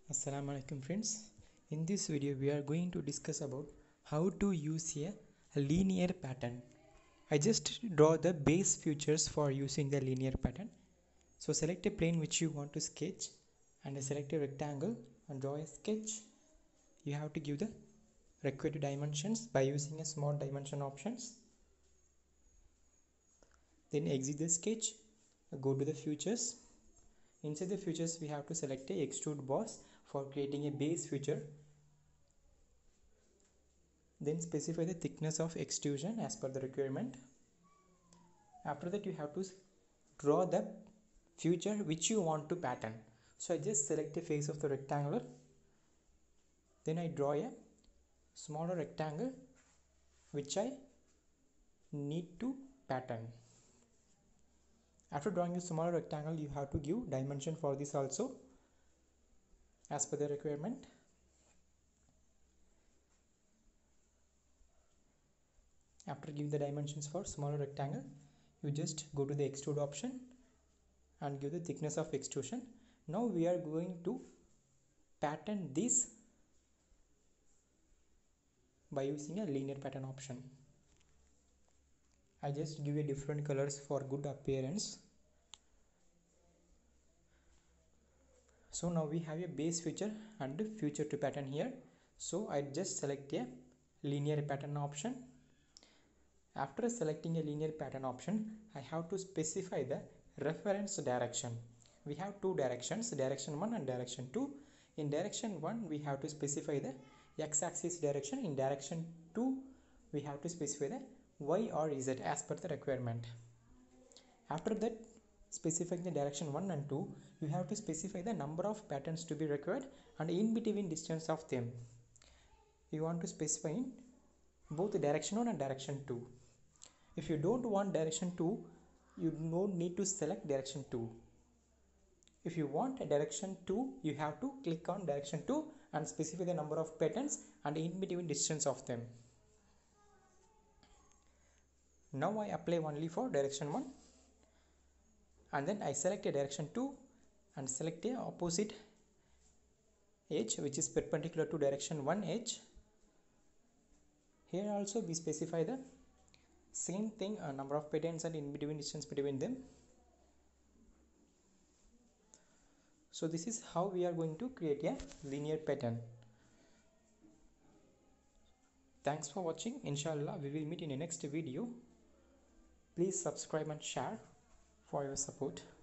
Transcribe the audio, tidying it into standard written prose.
Assalamu alaikum friends. In this video we are going to discuss about how to use a linear pattern. I just draw the base features for using the linear pattern. So select a plane which you want to sketch and select a rectangle and draw a sketch. You have to give the required dimensions by using a small dimension options. Then exit the sketch, go to the features. Inside the features we have to select a extrude boss for creating a base feature. Then specify the thickness of extrusion as per the requirement. After that you have to draw the feature which you want to pattern. So I just select the face of the rectangle. Then I draw a smaller rectangle which I need to pattern. After drawing a smaller rectangle you have to give dimension for this also as per the requirement. After giving the dimensions for smaller rectangle, you just go to the extrude option and give the thickness of extrusion. Now we are going to pattern this by using a linear pattern option. I just give a different colors for good appearance. So now we have a base feature and feature to pattern here. So I just select a linear pattern option. After selecting a linear pattern option, I have to specify the reference direction. We have two directions, direction 1 and direction 2. In direction 1, we have to specify the x-axis direction. In direction 2, we have to specify the y or z as per the requirement. After that, specifying the direction 1 and 2, you have to specify the number of patterns to be required and in between distance of them. You want to specify in both direction 1 and direction 2. If you don't want direction 2, you don't need to select direction 2. If you want a direction 2, you have to click on direction 2 and specify the number of patterns and in between distance of them. Now I apply only for direction 1 and then I select a direction 2 and select a opposite edge which is perpendicular to direction 1 edge. Here also we specify the same thing, a number of patterns and in between distance between them. So this is how we are going to create a linear pattern. Thanks for watching. Inshallah we will meet in the next video. Please subscribe and share for your support.